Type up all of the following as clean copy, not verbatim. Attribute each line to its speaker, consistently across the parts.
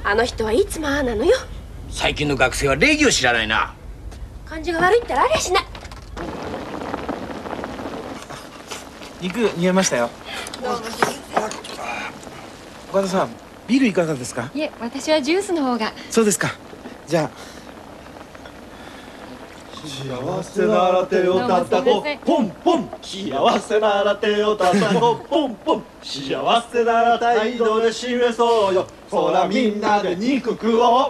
Speaker 1: あの人はいつもああなのよ。
Speaker 2: 最近の学生は礼儀を知らないな。
Speaker 1: 感じが悪いったらありゃしない。
Speaker 3: 肉煮えましたよ。岡田さん、ビールいかがですか？
Speaker 4: いえ、私はジュースの方が。
Speaker 3: そうですか。じゃあ。
Speaker 5: 幸せなら手を叩こうポンポン、幸せなら手を叩こうポンポン、幸せなら態度で示そうよ、そらみんなで肉食おう。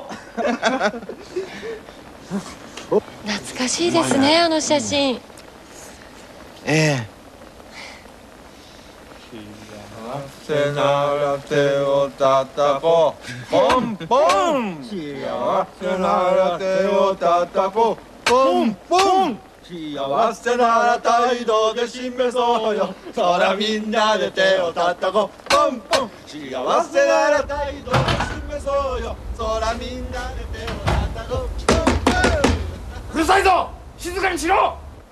Speaker 4: 懐かしいですね、あの写真。
Speaker 3: ええ。
Speaker 5: 幸せなら手を叩こうポンポン、幸せなら手を叩こうポンポン、幸せなら態度で示そうよ、そらみんなで手を叩こうポンポン、幸せなら態度で示そうよ、そらみんなで手を叩こうポンポン。
Speaker 2: うるさいぞ、静かにしろ。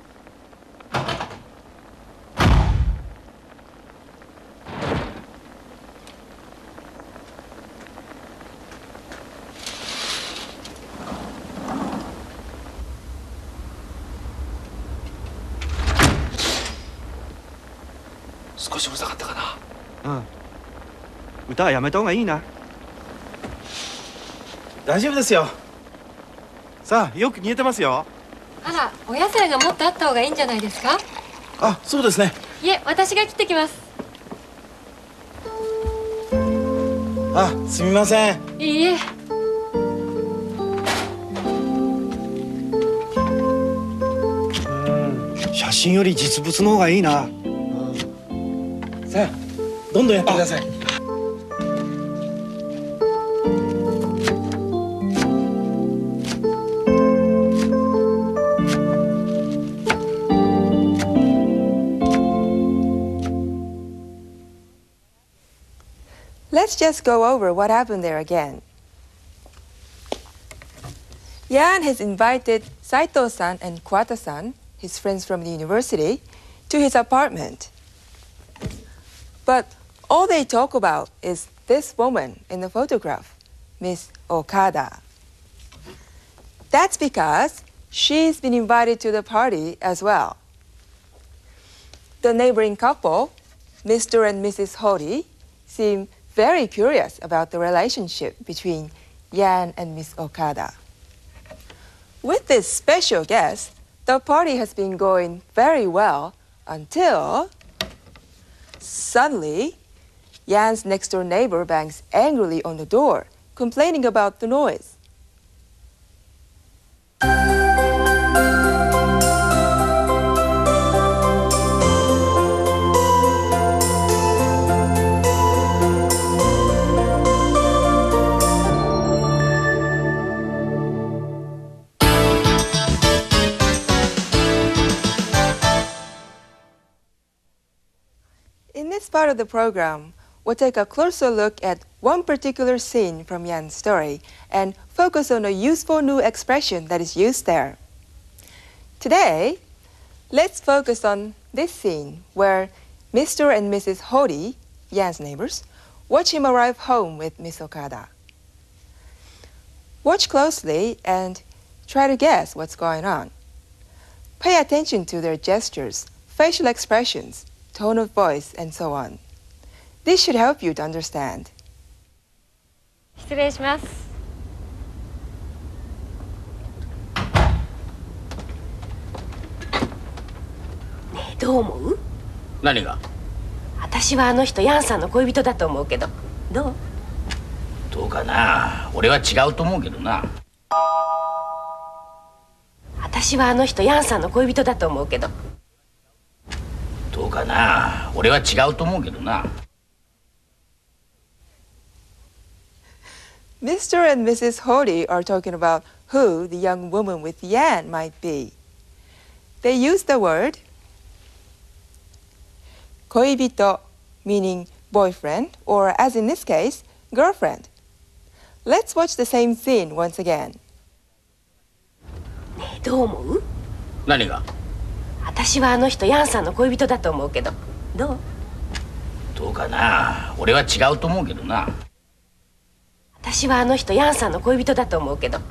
Speaker 2: 少しうるさかったかな。
Speaker 3: うん。歌はやめた方がいいな。大丈夫ですよ。さあ、よく煮えてますよ。
Speaker 4: あら、お野菜がもっとあった方がいいんじゃないですか？
Speaker 3: あ、そうですね。
Speaker 4: いえ、私が切ってきます。
Speaker 3: あ、すみません。
Speaker 4: いいえ。
Speaker 3: 写真より実物の方がいいな。さあ、どんどんやってください。
Speaker 6: Let's just go over what happened there again. Yan has invited Saito-san and Kuwata-san, his friends from the university, to his apartment. But all they talk about is this woman in the photograph, Miss Okada. That's because she's been invited to the party as well. The neighboring couple, Mr. and Mrs. Hori, seem very curious about the relationship between Yan and Miss Okada. With this special guest, the party has been going very well until suddenly Yan's next-door neighbor bangs angrily on the door, complaining about the noise. In this part of the program, we'll take a closer look at one particular scene from Yan's story and focus on a useful new expression that is used there. Today, let's focus on this scene where Mr. and Mrs. Hori, Yan's neighbors, watch him arrive home with Miss Okada. Watch closely and try to guess what's going on. Pay attention to their gestures, facial expressions, tone of voice, and so on. This should help you to understand.
Speaker 4: 失礼します。
Speaker 1: ねえ、どう思う？
Speaker 2: 何が？
Speaker 1: 私はあの人ヤンさんの恋人だと思うけど、どう？
Speaker 2: どうかな。俺は違うと思うけどな。
Speaker 1: 私はあの人ヤンさんの恋人だと思うけど。
Speaker 2: どうかな。俺は違うと思うけどな。
Speaker 6: Mr. and Mrs. Hori are talking about who the young woman with Yan might be. They use the word 恋人, meaning boyfriend, or as in this case, girlfriend. Let's watch the same scene once again.
Speaker 1: ねえ、どう思う？
Speaker 2: 何が？
Speaker 1: 私はあの人ヤンさんの恋人だと思うけど、どう？
Speaker 2: どうかな。俺は違うと思うけどな。
Speaker 1: 私はあの人ヤンさんの恋人だと思うけど。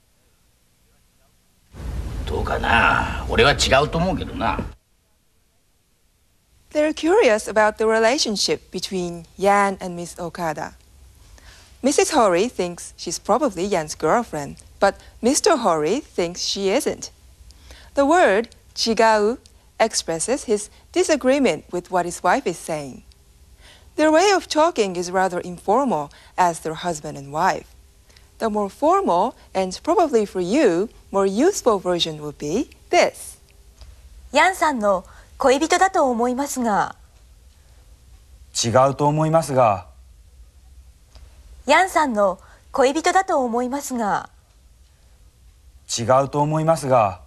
Speaker 2: どうかな、俺は違うと思うけどな。
Speaker 6: They're curious about the relationship between Yan and Miss Okada. Mrs. Hori thinks she's probably Yan's girlfriend, but Mr. Hori thinks she isn't. The word 違う expresses his disagreement with what his wife is saying. Their way of talking is rather informal as their husband and wife. The more formal and probably for you, more useful version would be this.
Speaker 7: ヤンさんの恋人だと思いますが。
Speaker 5: 違うと思いますが。
Speaker 7: ヤンさんの恋人だと思いますが。
Speaker 5: 違うと思いますが。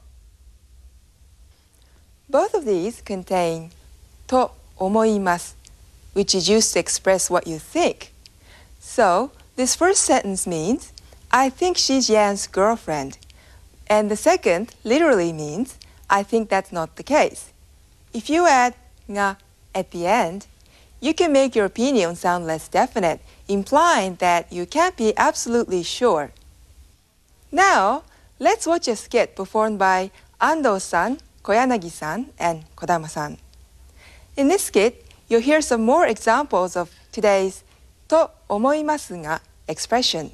Speaker 6: Both of these contain と思います which is used to express what you think. So, this first sentence means, I think she's Yan's girlfriend. And the second literally means, I think that's not the case. If you add が at the end, you can make your opinion sound less definite, implying that you can't be absolutely sure. Now, let's watch a skit performed by Ando-san, Koyanagi-san, and Kodama-san. In this skit, you'll hear some more examples of today's と思いますが expression.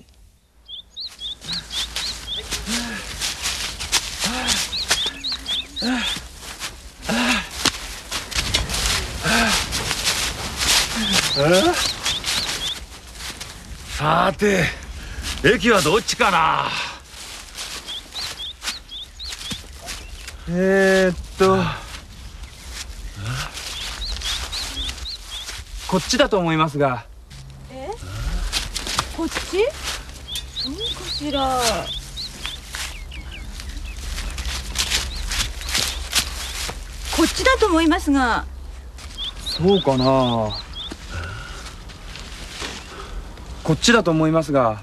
Speaker 5: さて、駅はどっちかな。
Speaker 8: こっちだと思いますが。
Speaker 4: こっち？何かしら。こっちだと思いますが。
Speaker 8: そうかな。こっちだと思いますが。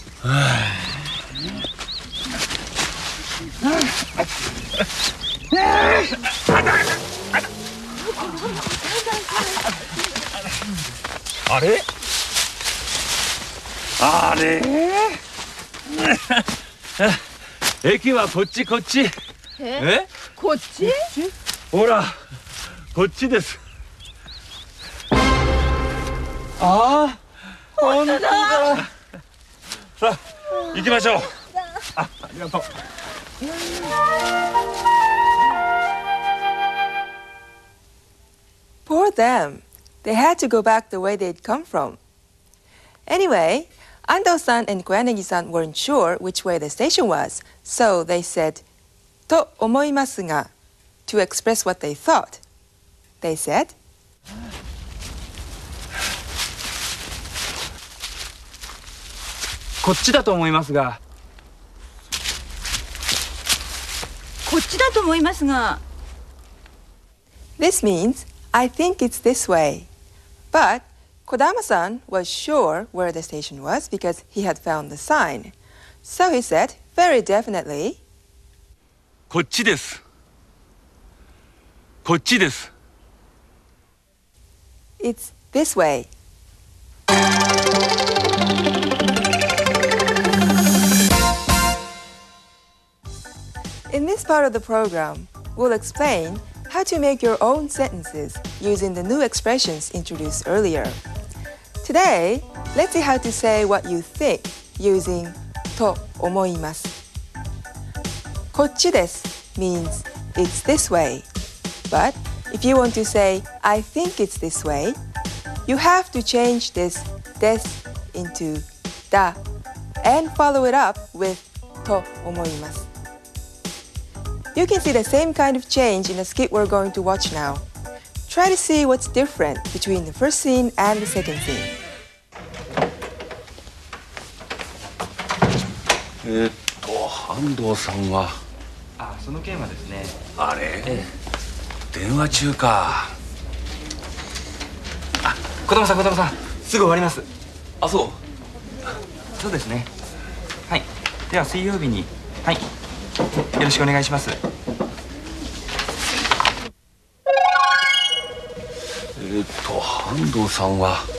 Speaker 5: あれ？あれ？駅はこっちこっち。
Speaker 4: こっち？
Speaker 5: ほら、こっちです。
Speaker 8: ああ、
Speaker 4: 本当だ。
Speaker 5: さあ、行きましょう。ありがとう。
Speaker 6: Poor them. They had to go back the way they'd come from. Anyway, Ando-san and Koyanagi-san weren't sure which way the station was, so they said と思いますが to express what they thought. They said,
Speaker 8: こっちだと思いますが。
Speaker 4: こっちだと思いますが。
Speaker 6: This means, I think it's this way. But Kodama-san was sure where the station was because he had found the sign. So he said, very definitely,
Speaker 5: こっちです。こっちです。
Speaker 6: it's this way. In this part of the program, we'll explain how to make your own sentences using the new expressions introduced earlier. Today, let's see how to say what you think using と思います。こっちです means it's this way. But if you want to say I think it's this way, you have to change this です into だ and follow it up with と思います。You can see the same kind of change in the skit we're going to watch now. Try to see what's different between the first scene and the second scene.
Speaker 5: 安藤さんは。
Speaker 8: あ、その件はですね。
Speaker 5: あれ、電話中か。
Speaker 8: あ、児玉さん、すぐ終わります。
Speaker 5: あ、そう。
Speaker 8: そうですね。はい。では水曜日に、はい。よろしくお願いします。
Speaker 5: 安藤さんは。